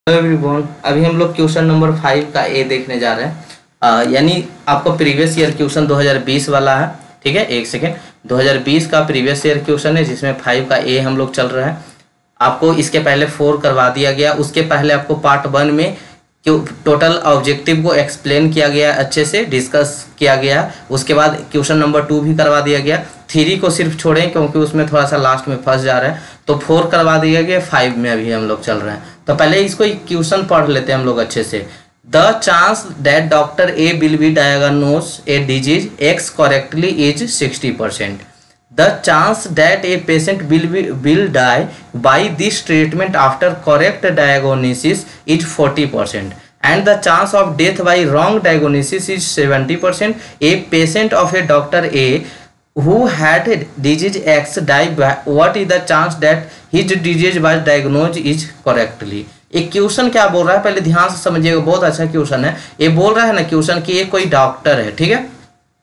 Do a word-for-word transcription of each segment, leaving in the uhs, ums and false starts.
Hello everyone, अभी हम लोग क्वेश्चन नंबर फाइव का ए देखने जा रहे हैं। अ, यानी आपको प्रीवियस ईयर क्वेश्चन दो हज़ार बीस वाला है। ठीक है, एक सेकेंड। दो हज़ार बीस का प्रीवियस ईयर क्वेश्चन है जिसमें फाइव का ए हम लोग चल रहा है। आपको इसके पहले फोर करवा दिया गया, उसके पहले आपको पार्ट वन में क्यों टोटल ऑब्जेक्टिव को एक्सप्लेन किया गया, अच्छे से डिस्कस किया गया। उसके बाद क्वेश्चन नंबर टू भी करवा दिया गया। थ्री को सिर्फ छोड़ें क्योंकि उसमें थोड़ा सा लास्ट में फंस जा रहा है, तो फोर करवा दिया गया। फाइव में अभी हम लोग चल रहे हैं, तो पहले इसको क्वेश्चन पढ़ लेते हैं हम लोग अच्छे से। The chance that doctor A will be diagnose a disease X correctly is sixty percent. The chance that a patient will be, will die by this treatment after correct diagnosis is forty percent, and the chance of death by wrong diagnosis is seventy percent. A patient of a doctor A who had disease X died by, what is the chance that his disease was diagnosed is correctly? एक question क्या बोल रहा है, पहले ध्यान से समझिएगा, बहुत अच्छा क्वेश्चन है। ये बोल रहा है ना क्वेश्चन कि ये कोई डॉक्टर है, ठीक है।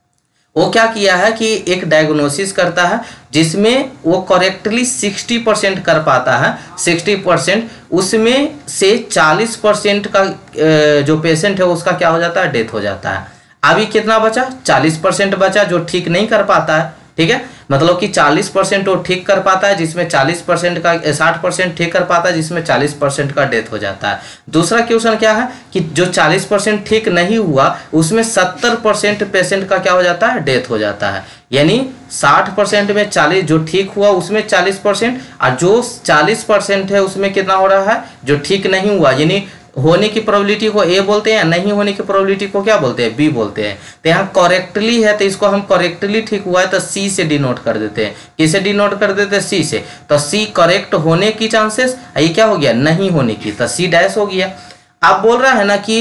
वो क्या किया है कि एक डायग्नोसिस करता है जिसमें वो करेक्टली सिक्सटी परसेंट कर पाता है। सिक्सटी परसेंट उसमें से चालीस परसेंट का जो पेशेंट है उसका क्या हो जाता है, डेथ हो जाता है। अभी कितना बचा, चालीस परसेंट बचा जो ठीक नहीं कर पाता है। ठीक है, मतलब कि चालीस परसेंट वो ठीक कर पाता है जिसमें चालीस परसेंट का, साठ परसेंट ठीक कर पाता है जिसमें चालीस परसेंट का डेथ हो जाता है। दूसरा क्वेश्चन क्या है कि जो चालीस परसेंट ठीक नहीं हुआ उसमें सत्तर परसेंट पेशेंट का क्या हो जाता है, डेथ हो जाता है। यानी साठ परसेंट में चालीस जो ठीक हुआ उसमें चालीस परसेंट, और जो चालीस परसेंट है उसमें कितना हो रहा है, जो ठीक नहीं हुआ, यानी होने की प्रोबेबिलिटी को ए बोलते हैं, नहीं होने की प्रोबेबिलिटी को क्या बोलते हैं, बी बोलते हैं। तो यहाँ करेक्टली है तो इसको हम करेक्टली ठीक हुआ है तो सी से डिनोट कर देते हैं। किसे डिनोट कर देते हैं, सी से। तो सी करेक्ट होने की चांसेस, ये क्या हो गया, नहीं होने की, तो सी डैश हो गया। आप बोल रहा है ना कि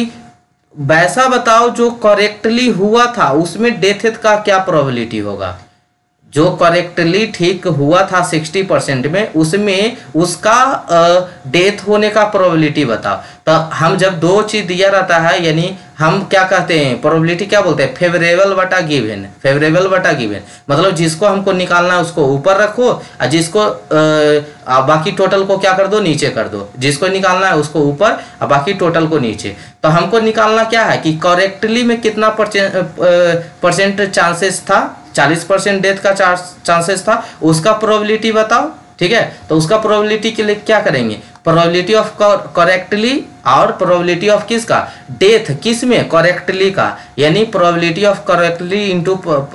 वैसा बताओ जो करेक्टली हुआ था उसमें डेथ का क्या प्रोबेबिलिटी होगा। जो करेक्टली ठीक हुआ था सिक्सटी परसेंट में, उसमें उसका डेथ होने का प्रोबेबिलिटी बताओ। तो हम जब दो चीज दिया रहता है, यानी हम क्या कहते हैं, प्रोबेबिलिटी क्या बोलते हैं, फेवरेबल बटा गिवन। फेवरेबल बटा गिवन मतलब जिसको हमको निकालना है उसको ऊपर रखो, और जिसको आ, बाकी टोटल को क्या कर दो, नीचे कर दो। जिसको निकालना है उसको ऊपर और बाकी टोटल को नीचे। तो हमको निकालना क्या है कि करेक्टली में कितना परसेंट चांसेस था, चालीस परसेंट डेथ का चांसेस था, उसका प्रोबेबिलिटी बताओ। ठीक है, तो उसका प्रोबेबिलिटी के लिए क्या करेंगे, प्रोबेबिलिटी ऑफ करेक्टली और प्रोबेबिलिटी ऑफ किसका, डेथ किस में, करेक्टली का, यानी probability of correctly into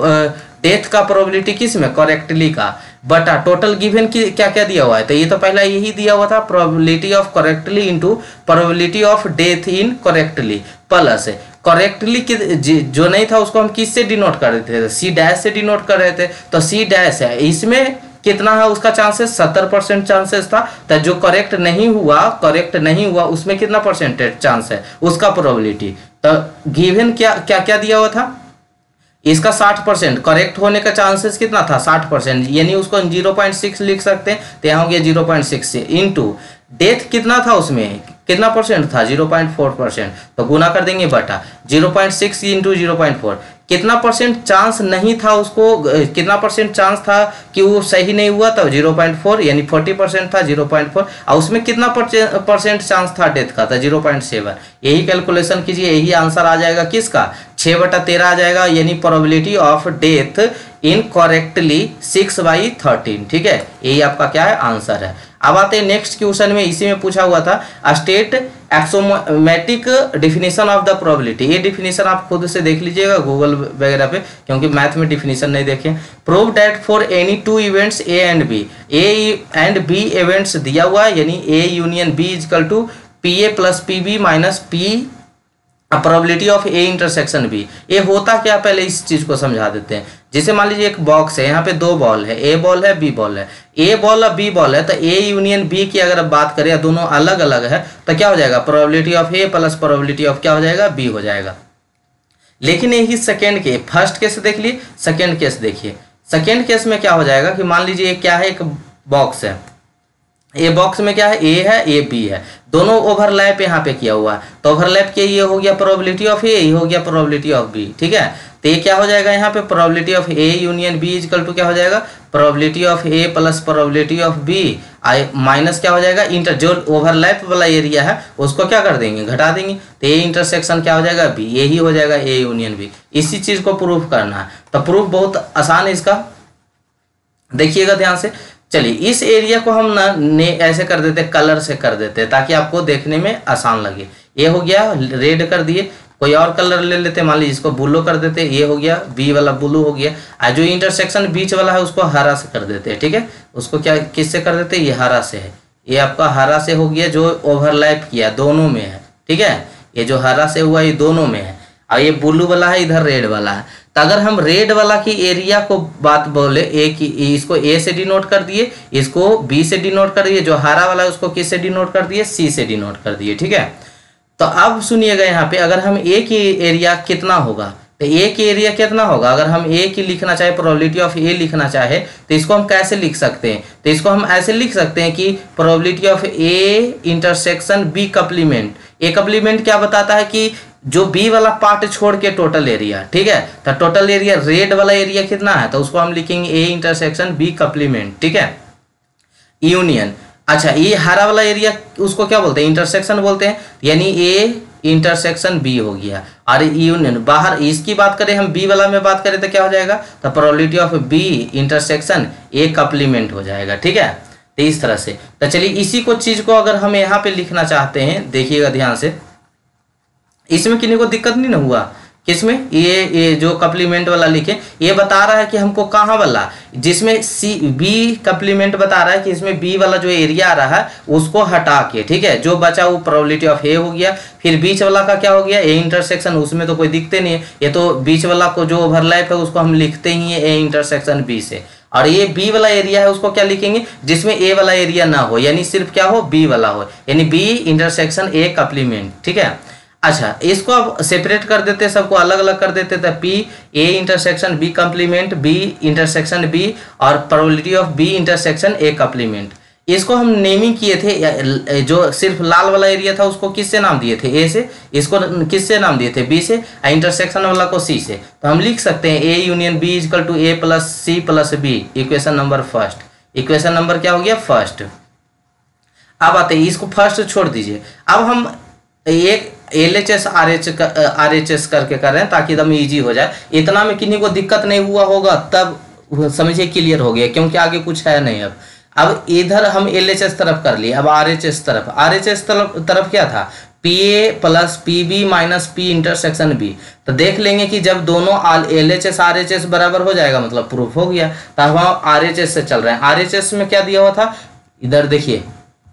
death का प्रोबेबिलिटी किस में, करेक्टली का, बटा टोटल गिवन की क्या क्या दिया हुआ है। तो ये तो पहला यही दिया हुआ था, probability of correctly into probability of death in correctly, plus correctly जो नहीं था उसको हम किससे डिनोट कर रहे थे, सी डैश से डिनोट कर रहे थे। तो सी डैश है, इसमें कितना है उसका चांसेस, सत्तर परसेंट चांसेस था। तो जो करेक्ट नहीं हुआ, करेक्ट नहीं हुआ उसमें कितना परसेंटेज चांस है, उसका प्रोबेबिलिटी। तो गिवन क्या क्या क्या दिया हुआ था, इसका साठ परसेंट करेक्ट होने का चांसेस कितना था, साठ परसेंट, यानी उसको जीरो पॉइंट सिक्स लिख सकते हैं। तो यहाँ हो गया जीरो पॉइंट सिक्स से इनटू डेथ कितना था, उसमें कितना परसेंट था, जीरो पॉइंट फोर परसेंट। तो गुना कर देंगे बटा zero point six into zero point four. कितना परसेंट चांस नहीं था उसको, कितना परसेंट चांस था कि वो सही नहीं हुआ, तो जीरो पॉइंट फोर, यानी फोर्टी परसेंट था जीरो पॉइंट फोर। और उसमें कितना परसेंट चांस था डेथ का, था जीरो पॉइंट सेवन। यही कैलकुलेशन कीजिए, यही आंसर आ जाएगा किसका, छः बटा तेरह आ जाएगा, यानी probability of death in correctly six by thirteen. ठीक है, यही आपका क्या है, आंसर है। अब आते हैं नेक्स्ट क्वेश्चन में, इसी में पूछा हुआ था state axiomatic definition of the probability. ये डिफिनीशन आप खुद से देख लीजिएगा गूगल वगैरह पे, क्योंकि मैथ में डिफिनीशन नहीं देखे। Prove that for any two events A and B, A and B events दिया हुआ है, यानी A union B equal to P A plus P B minus P probability of A intersection B. ये होता क्या, पहले इस चीज को समझा देते हैं। जैसे मान लीजिए एक बॉक्स है, यहाँ पे दो बॉल है, ए बॉल है, बी बॉल है। ए बॉल और बी बॉल है, तो ए यूनियन बी की अगर बात करें, दोनों अलग अलग है, तो क्या हो जाएगा, probability of A plus probability of क्या हो जाएगा, बी हो जाएगा। लेकिन यही सेकेंड के, फर्स्ट केस देख लिए, सेकेंड केस देखिए। सेकेंड केस में क्या हो जाएगा कि मान लीजिए क्या है, एक बॉक्स है, ए बॉक्स में क्या है, ए है, ए बी है, दोनों ओवरलैप यहाँ पे किया हुआ है, तो ओवरलैप किया, ये हो गया प्रोबेबिलिटी ऑफ ए, ये हो गया प्रोबेबिलिटी ऑफ बी, ठीक है। तो ये क्या हो जाएगा यहाँ पे, probability of A union B equal to क्या हो जाएगा, probability of A plus probability of B I minus क्या हो जाएगा, इंटर जो ओवरलैप वाला एरिया है उसको क्या कर देंगे, घटा देंगे, तो ए इंटरसेक्शन क्या हो जाएगा, बी, यही हो जाएगा ए यूनियन बी। इसी चीज को प्रूफ करना है, तो प्रूफ बहुत आसान है इसका, देखिएगा ध्यान से। चलिए इस एरिया को हम ना ने ऐसे कर देते, कलर से कर देते ताकि आपको देखने में आसान लगे। ये हो गया रेड कर दिए, कोई और कलर ले लेते, मान लीजिए इसको ब्लू कर देते, ये हो गया बी वाला ब्लू हो गया, और जो इंटरसेक्शन बीच वाला है उसको हरा से कर देते हैं, ठीक है। उसको क्या किससे कर देते, ये हरा से है, ये आपका हरा से हो गया जो ओवरलैप किया दोनों में है, ठीक है। ये जो हरा से हुआ ये दोनों में है, और ये ब्लू वाला है, इधर रेड वाला है। तो अगर हम रेड वाला की एरिया को बात बोले, ए की, इसको ए से डिनोट कर दिए, इसको बी से डिनोट कर दिए, जो हरा वाला है उसको किस से डिनोट कर दिए, सी से डिनोट कर दिए, ठीक है। तो अब सुनिएगा यहाँ पे, अगर हम ए की एरिया कितना होगा, तो ए की एरिया कितना होगा, अगर हम ए की लिखना चाहे, प्रोबेबिलिटी ऑफ ए लिखना चाहे, तो इसको हम कैसे लिख सकते हैं, तो इसको हम ऐसे लिख सकते हैं कि probability of A intersection B complement. A complement क्या बताता है कि जो बी वाला पार्ट छोड़ के टोटल एरिया, ठीक है। तो टोटल एरिया रेड वाला एरिया कितना है, तो उसको हम लिखेंगे ए इंटरसेक्शन बी कप्लीमेंट, ठीक है, यूनियन। अच्छा ये हरा वाला एरिया उसको क्या बोलते हैं, इंटरसेक्शन बोलते हैं, यानी ए इंटरसेक्शन बी हो गया, और यूनियन बाहर इसकी बात करें, हम बी वाला में बात करें तो क्या हो जाएगा, तो probability of B intersection A complement हो जाएगा, ठीक है। तो इस तरह से, तो चलिए इसी को चीज को अगर हम यहाँ पे लिखना चाहते हैं, देखिएगा ध्यान से, इसमें किसी को दिक्कत नहीं ना हुआ, किसमें, ये ये जो कप्लीमेंट वाला लिखे, ये बता रहा है कि हमको कहाँ वाला, जिसमें सी बी कप्लीमेंट बता रहा है कि इसमें बी वाला जो एरिया आ रहा है उसको हटा के, ठीक है, जो बचा वो प्रोबेबिलिटी ऑफ ए हो गया, फिर बीच वाला का क्या हो गया, ए इंटरसेक्शन, उसमें तो कोई दिखते नहीं है, ये तो बीच वाला को जो ओवरलैप है उसको हम लिखते ही है ए इंटरसेक्शन बी से, और ये बी वाला एरिया है उसको क्या लिखेंगे, जिसमें ए वाला एरिया ना हो, यानी सिर्फ क्या हो, बी वाला हो, यानी बी इंटरसेक्शन ए कप्लीमेंट, ठीक है। अच्छा इसको अब सेपरेट कर देते, सबको अलग अलग कर देते, तो P A intersection B complement, B intersection B, और probability of B intersection A complement. इसको हम नेमिंग किए थे, जो सिर्फ लाल वाला एरिया था उसको किससे नाम दिए थे, ए से, इसको किससे नाम दिए थे, बी से, और इंटरसेक्शन वाला को सी से। तो हम लिख सकते हैं A union B equal to A plus C plus B, equation number first, equation number क्या हो गया, फर्स्ट। अब आते हैं, इसको फर्स्ट छोड़ दीजिए, अब हम एक L H S R H R H S करके कर रहे हैं ताकि एकदम इजी हो जाए, इतना में किन्हीं को दिक्कत नहीं हुआ होगा तब समझिए क्लियर हो गया, क्योंकि आगे कुछ है नहीं। अब अब इधर हम एल एच एस तरफ कर लिए, अब आर एच एस तरफ, आर एच एस तरफ तरफ क्या था, P A plus P B minus P intersection B. तो देख लेंगे कि जब दोनों L H S R H S बराबर हो जाएगा मतलब प्रूफ हो गया। तो हम आर एच एस से चल रहे हैं, आर एच एस में क्या दिया हुआ था, इधर देखिए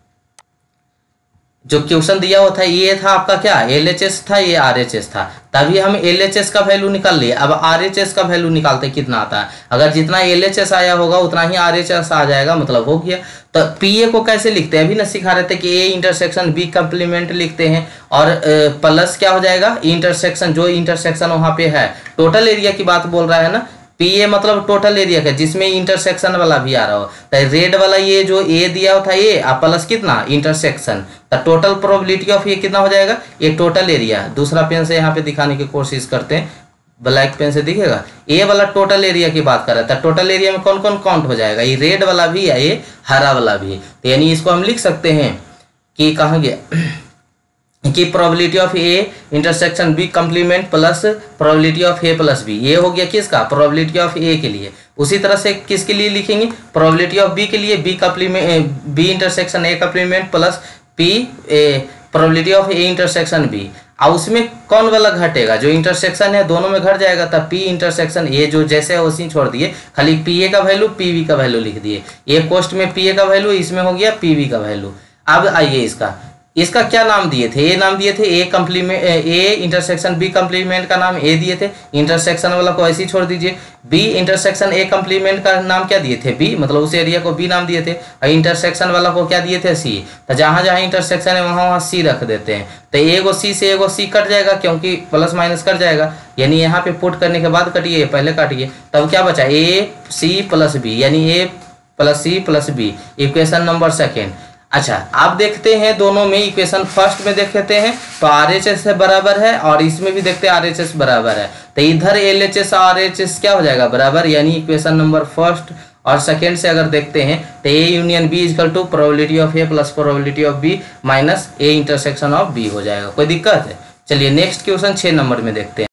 जो क्वेश्चन दिया हुआ था ये था आपका क्या, एल एच एस था, ये आर एच एस था, तभी हम एल एच एस का वैल्यू निकाल लिए। अब आर एच एस का वैल्यू निकालते कितना आता है, अगर जितना एल एच एस आया होगा उतना ही आर एच एस आ जाएगा, मतलब हो गया। तो पी ए को कैसे लिखते हैं, अभी ना सिखा रहे थे कि ए इंटरसेक्शन बी कम्प्लीमेंट लिखते हैं, और प्लस क्या हो जाएगा, इंटरसेक्शन, जो इंटरसेक्शन वहां पे है, टोटल एरिया की बात बोल रहा है ना, पी ए मतलब टोटल एरिया का जिसमें इंटरसेक्शन वाला भी आ रहा हो, तो रेड वाला ये जो ए दिया हुआ था ये, आ प्लस कितना इंटरसेक्शन, तो टोटल प्रोबेबिलिटी ऑफ ये कितना हो जाएगा, ये टोटल एरिया। दूसरा पेन से यहाँ पे दिखाने की कोशिश करते हैं, ब्लैक पेन से दिखेगा, ए वाला टोटल एरिया की बात कर रहा था, टोटल एरिया में कौन कौन काउंट हो जाएगा, ये रेड वाला भी है, ये हरा वाला भी है। तो यानी इसको हम लिख सकते हैं कि कहाँ गया कि probability of A intersection B complement plus probability of A plus B, ये हो गया किसका, प्रोबेबिलिटी ऑफ ए के लिए। उसी तरह से किसके लिए लिखेंगे, प्रोबेबिलिटी ऑफ बी के लिए, B complement B intersection A complement plus P A probability of A intersection B. और उसमें कौन वाला घटेगा, जो इंटरसेक्शन है दोनों में घट जाएगा, तब पी इंटरसेक्शन ए जो जैसे है उसी छोड़ दिए, खाली पी ए का वैल्यू पी बी का वैल्यू लिख दिए, ए कोस्ट में पी ए का वैल्यू, इसमें हो गया पी बी का वैल्यू। अब आइए इसका इसका क्या नाम दिए थे, ए नाम दिए थे A complement, A intersection B complement का नाम ए दिए थे, इंटरसेक्शन वाला को ऐसे ही छोड़ दीजिए। बी इंटरसेक्शन ए कम्प्लीमेंट का नाम क्या दिए थे, बी, मतलब उस एरिया को बी नाम दिए थे, और इंटरसेक्शन वाला को क्या दिए थे, सी। तो जहां जहां इंटरसेक्शन है वहां वहां सी रख देते हैं, तो एगो सी से एगो सी कट जाएगा, क्योंकि प्लस माइनस कट जाएगा, यानी यहाँ पे पुट करने के बाद कटिए, पहले काटिए, तब क्या बचा, ए सी प्लस बी, यानी A plus C plus B, equation number second. अच्छा, आप देखते हैं दोनों में इक्वेशन फर्स्ट में देखते हैं तो आर एच एस बराबर है और इसमें भी देखते हैं आर एच एस बराबर है, तो इधर एल एच एस और आर एच एस क्या हो जाएगा बराबर, यानी इक्वेशन नंबर फर्स्ट और सेकेंड से अगर देखते हैं तो A union B equal to probability of A plus probability of B minus A intersection of B हो जाएगा। कोई दिक्कत है? चलिए नेक्स्ट क्वेश्चन छः नंबर में देखते हैं।